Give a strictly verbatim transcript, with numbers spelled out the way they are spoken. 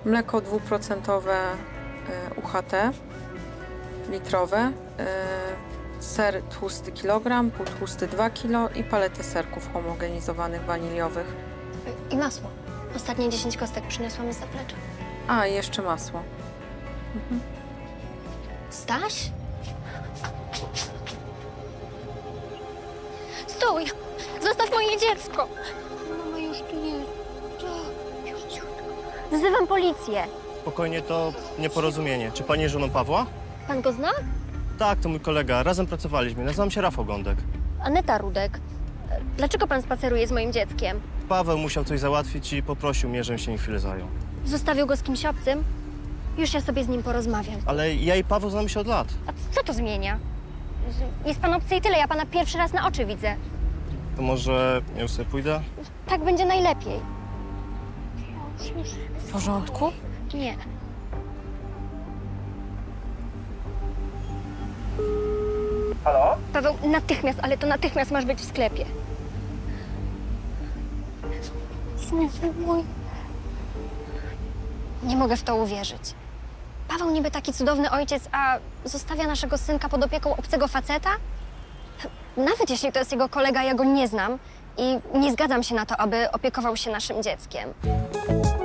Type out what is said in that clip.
Mleko dwuprocentowe U H T, litrowe, ser tłusty kilogram, półtłusty dwa kilo i paletę serków homogenizowanych, waniliowych. I masło. Ostatnie dziesięć kostek przyniosłam z zaplecza. A, i jeszcze masło. Mhm. Staś? Stój! Zostaw moje dziecko! Mama już tu jest. Już ciutko. Wzywam policję. Spokojnie, to nieporozumienie. Czy pani jest żoną Pawła? Pan go zna? Tak, to mój kolega. Razem pracowaliśmy. Nazywam się Rafał Gądek. Aneta Rudek. Dlaczego pan spaceruje z moim dzieckiem? Paweł musiał coś załatwić i poprosił mnie, żebym się nim chwilę zajął. Zostawił go z kimś obcym? Już ja sobie z nim porozmawiam. Ale ja i Paweł znamy się od lat. A co to zmienia? Jest pan obcy i tyle, ja pana pierwszy raz na oczy widzę. To może ja już sobie pójdę? Tak będzie najlepiej. W porządku? Nie. Halo? Paweł, natychmiast, ale to natychmiast masz być w sklepie. Synu mój. Nie mogę w to uwierzyć. Paweł niby taki cudowny ojciec, a zostawia naszego synka pod opieką obcego faceta? Nawet jeśli to jest jego kolega, ja go nie znam i nie zgadzam się na to, aby opiekował się naszym dzieckiem.